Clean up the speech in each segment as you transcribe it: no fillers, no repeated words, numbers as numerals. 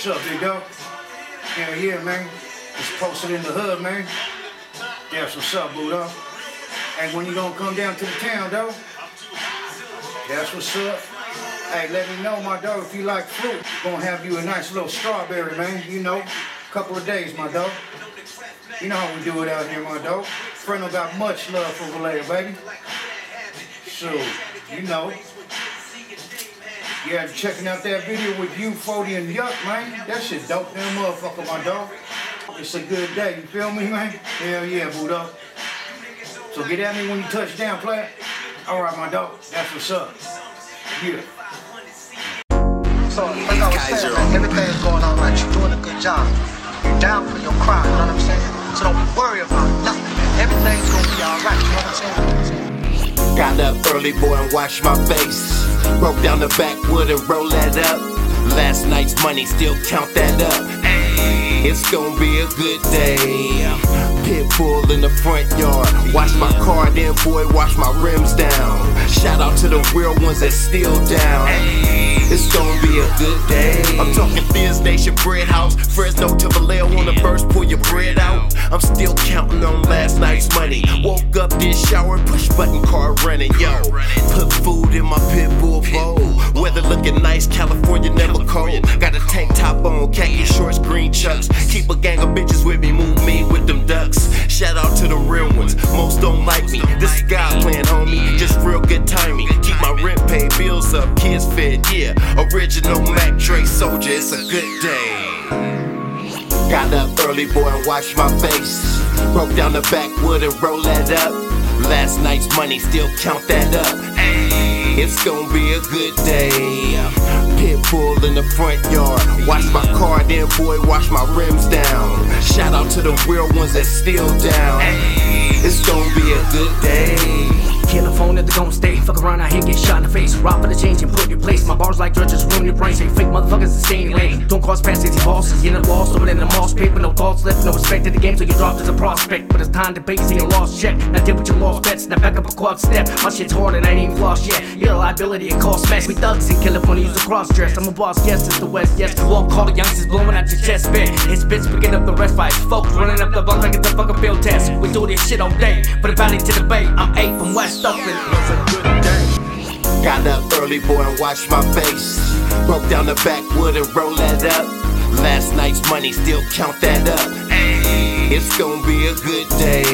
What's up, big dog? Hell yeah, man. Just posted in the hood, man. That's what's up, Buddha. And when you gonna come down to the town, though? That's what's up. Hey, let me know, my dog, if you like fruit. Gonna have you a nice little strawberry, man. You know, couple of days, my dog. You know how we do it out here, my dog. Friend got much love for Vallejo, baby. So, you know. Yeah, checking out that video with you, 40 and Yuck, man. That shit dope, damn motherfucker, my dog. It's a good day, you feel me, man? Hell yeah, Buddha. So get at me when you touch down, player. All right, my dog, that's what's up. Yeah. So, like I was saying, man, everything's going on right. You're doing a good job. You're down for your crime, you know what I'm saying? So don't worry about nothing, man. Everything's gonna be all right, you know what I'm saying? Got up early, boy, and washed my face. Broke down the backwood and roll that up. Last night's money, still count that up. It's gonna be a good day. Pitbull in the front yard. Wash my car, then boy, wash my rims down. Shout out to the real ones that still down. It's gonna be a good day. I'm talking Fizz Nation Bread House, Fresno to Vallejo on the first, pull your bread out. I'm still counting on last night's money. Woke up, then shower, push button, car running, yo. Put food in my Pitbull bowl. Weather looking nice, California never cold. Got a tank top on, khaki shorts, green chucks. Keep a gang of bitches with me, move me with them ducks. Shout out to the real ones, most don't like me. This is God plan, homie, just real good timing. Keep my rent paid, bills up, kids fed, yeah. Original Mac Dre soldier, it's a good day. Got up early, boy, and washed my face. Broke down the backwood and roll that up. Last night's money, still count that up. It's gonna be a good day. Pitbull in the front yard. Wash my car, then boy, wash my rims down. Shout out to the real ones that still down. It's gonna be a good day. Kill a phone at the gon' stay. Fuck around out here, get shot in the face. Rob for the change and put your place. My bars like judges, ruin your brain. Say fake motherfuckers and stay in your lane. Don't cross past 60 bosses. Get in the wall, stolen in the moss pit. With no thoughts left, no respect to the game, so you dropped as a prospect. But it's time to base, see a lost check. Now dip with your lost bets. Now back up a quad step. My shit's hard and I ain't even floss yet. You're a liability and cost mess. We thugs in California, use a cross dress. I'm a boss, yes, it's the West, yes. Walk call the youngsters blowing out your chest bit. His bits picking up the rest fights. Folks running up the block like it's a fucking field test. We do this shit all day. From the valley to the bay. I'm 8 from West Oakland. Good day. Got up early, boy, and washed my face. Broke down the backwood and roll that up. Last night's money, still count that up. It's gonna be a good day.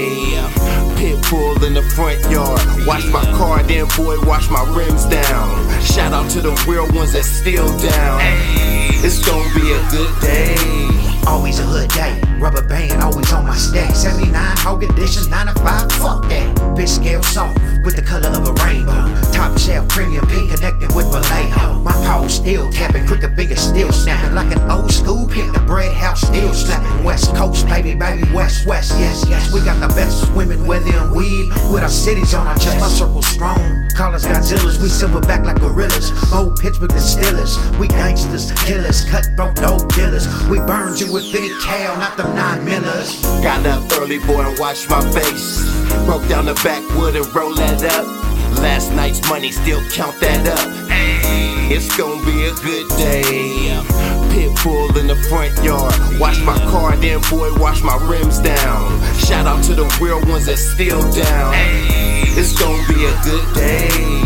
Pitbull in the front yard. Wash my car, then boy, wash my rims down. Shout out to the real ones that still down. It's gonna be a good day. Always a hood day, rubber band always on my stack. 79 hog editions, 9 to 5, fuck that. Bitch scale soft with the color of a rainbow. Top shelf premium pink connected with Vallejo. My pole still tapping, crooked finger still snapping. Like an old school pimp, the bread house still slapping. West Coast, baby, west, yes, yes. We got the best women, weather and weed. With our cities on our chest, my circle strong. Call us Godzillas, we silverback like gorillas. Old Pittsburgh the Steelers, we gangsters, killers, cutthroat dope dealers. We burned you with 50 cal, not them 9 millers. Got up early, boy, and washed my face. Broke down the backwood and roll that up. Last night's money, still count that up. It's gonna be a good day. Pitbull in the front yard. Wash my car, then boy, wash my rims down. Shout out to the real ones that still down. It's gonna be a good day.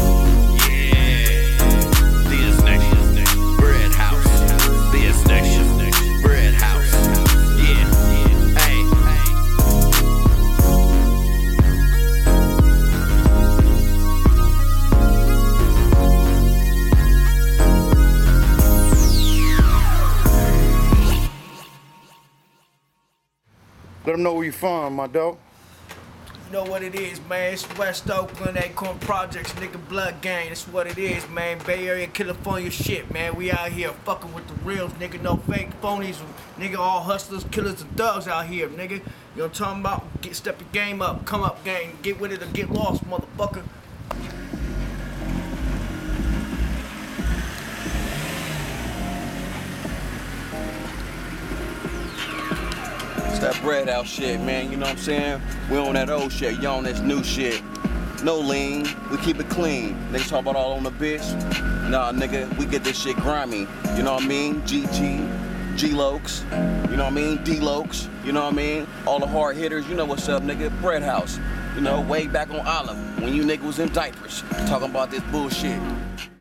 Let them know where you from, my dog. You know what it is, man. It's West Oakland, Acorn Projects, nigga Blood Gang. That's what it is, man. Bay Area, California shit, man. We out here fucking with the reals, nigga. No fake phonies, nigga. All hustlers, killers, and thugs out here, nigga. You know what I'm talking about? Step your game up, come up, gang. Get with it or get lost, motherfucker. It's that bread out shit, man, you know what I'm saying? We on that old shit, you on this new shit. No lean, we keep it clean. Niggas talk about all on the bitch. Nah, nigga, we get this shit grimy. You know what I mean? GG, G-Lokes, you know what I mean? D-Lokes, you know what I mean? All the hard hitters, you know what's up, nigga? Bread House. You know, way back on Olive, when you niggas was in diapers, talking about this bullshit.